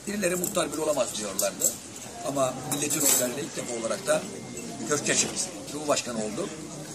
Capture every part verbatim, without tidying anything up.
Birileri muhtar bile olamaz diyorlardı. Ama milletin oylarıyla ilk defa olarak da Köşkeşik Cumhurbaşkanı oldu.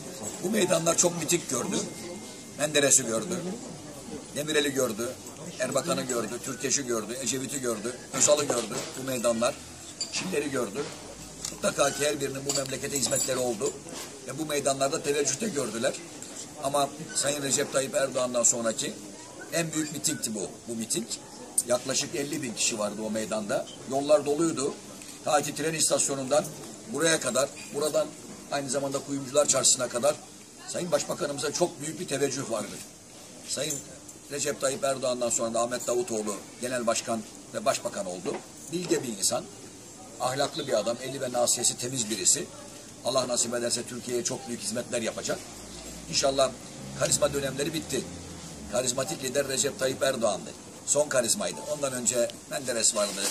Bu meydanlar çok miting gördü. Menderes'i gördü. Demirel'i gördü. Erbakan'ı gördü. Türkeş'i gördü. Ecevit'i gördü. Özal'ı gördü. Bu meydanlar. Çiller'i gördü. Mutlaka ki her birinin bu memlekete hizmetleri oldu. Ve bu meydanlarda teveccühte gördüler. Ama Sayın Recep Tayyip Erdoğan'dan sonraki en büyük mitingti bu. Bu miting. Yaklaşık elli bin kişi vardı o meydanda. Yollar doluydu. Ta ki tren istasyonundan buraya kadar, buradan aynı zamanda Kuyumcular Çarşısı'na kadar Sayın Başbakanımıza çok büyük bir teveccüh vardı. Sayın Recep Tayyip Erdoğan'dan sonra da Ahmet Davutoğlu Genel Başkan ve Başbakan oldu. Bilge bir insan, ahlaklı bir adam, eli ve nasiyesi temiz birisi. Allah nasip ederse Türkiye'ye çok büyük hizmetler yapacak. İnşallah karizma dönemleri bitti. Karizmatik lider Recep Tayyip Erdoğan'dı. Son karizmaydı. Ondan önce Menderes vardı,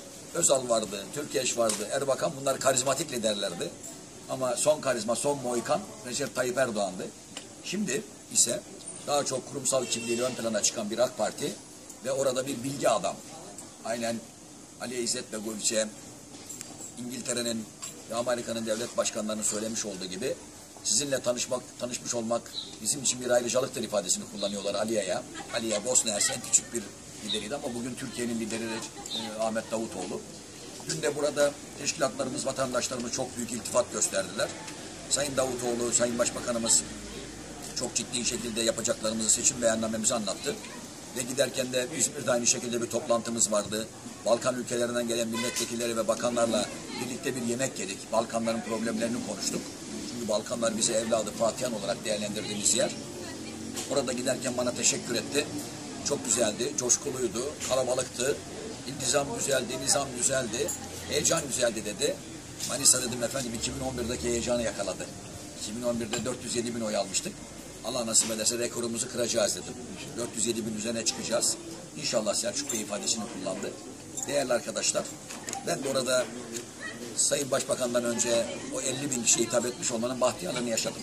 Özal vardı, Türkeş vardı, Erbakan, bunlar karizmatik liderlerdi. Ama son karizma, son Mohikan Recep Tayyip Erdoğan'dı. Şimdi ise daha çok kurumsal kimliğiyle ön plana çıkan bir AK Parti ve orada bir bilgi adam. Aynen Ali İzzet Begoviç'e, İngiltere'nin ve Amerika'nın devlet başkanlarının söylemiş olduğu gibi sizinle tanışmak, tanışmış olmak bizim için bir ayrıcalıktır ifadesini kullanıyorlar Aliye'ye. Aliye Bosna Hersek küçük bir lideriydi ama bugün Türkiye'nin lideri e, Ahmet Davutoğlu. Dün de burada teşkilatlarımız, vatandaşlarımız çok büyük iltifat gösterdiler. Sayın Davutoğlu, Sayın Başbakanımız çok ciddi şekilde yapacaklarımızı, seçim beyannamemizi anlattı. Ve giderken de İzmir'de aynı şekilde bir toplantımız vardı. Balkan ülkelerinden gelen milletvekilleri ve bakanlarla birlikte bir yemek yedik. Balkanların problemlerini konuştuk. Çünkü Balkanlar bize evladı Fatihan olarak değerlendirdiğimiz yer. Orada giderken bana teşekkür etti. Çok güzeldi, coşkuluydu, kalabalıktı. İltizam güzeldi, nizam güzeldi, heyecan güzeldi dedi. Manisa dedim efendim iki bin on birdeki heyecanı yakaladı. iki bin on birde dört yüz yedi bin oy almıştık. Allah nasip ederse rekorumuzu kıracağız dedim. dört yüz yedi bin üzerine çıkacağız. İnşallah Selçuk Bey ifadesini kullandı. Değerli arkadaşlar, ben de orada Sayın Başbakan'dan önce o elli bin kişiye hitap etmiş olmanın bahtiyarlığını yaşadım.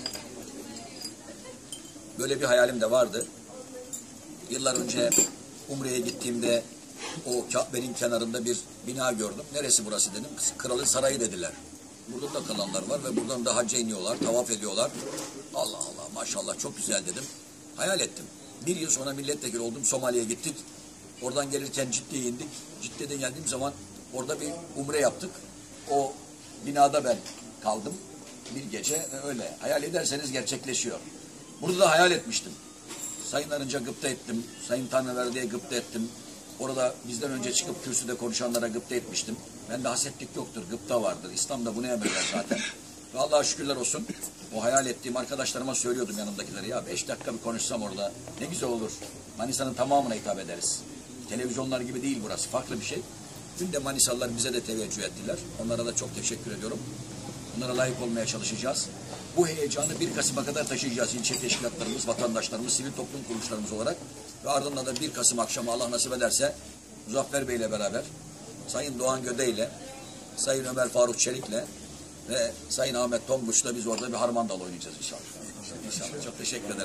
Böyle bir hayalim de vardı. Yıllar önce Umre'ye gittiğimde o Kabe'nin kenarında bir bina gördüm. Neresi burası dedim. Kralın sarayı dediler. Burada da kalanlar var ve buradan da hacca iniyorlar, tavaf ediyorlar. Allah Allah maşallah çok güzel dedim. Hayal ettim. Bir yıl sonra milletvekili oldum. Somali'ye gittik. Oradan gelirken Cidde'ye indik. Cidde'den geldiğim zaman orada bir umre yaptık. O binada ben kaldım bir gece ve öyle. Hayal ederseniz gerçekleşiyor. Burada da hayal etmiştim. Sayın Arınç'a gıpta ettim. Sayın Tanrıverdi'ye gıpta ettim. Orada bizden önce çıkıp kürsüde konuşanlara gıpta etmiştim. Bende hasetlik yoktur, gıpta vardır. İslam'da bunu emreder zaten. Ve Allah'a şükürler olsun. O hayal ettiğim arkadaşlarıma söylüyordum yanımdakilere. Ya beş dakika bir konuşsam orada ne güzel olur. Manisa'nın tamamına hitap ederiz. Televizyonlar gibi değil burası. Farklı bir şey. Dün de Manisalılar bize de teveccüh ettiler. Onlara da çok teşekkür ediyorum. Onlara layık olmaya çalışacağız. Bu heyecanı bir Kasım'a kadar taşıyacağız. İlçe teşkilatlarımız, vatandaşlarımız, sivil toplum kuruluşlarımız olarak. Ve ardından da bir Kasım akşamı Allah nasip ederse Muzaffer Bey ile beraber Sayın Doğan Göde ile Sayın Ömer Faruk Çelik'le ve Sayın Ahmet Tonguç'la biz orada bir harman dalı oynayacağız inşallah. İnşallah. Çok teşekkür ederim.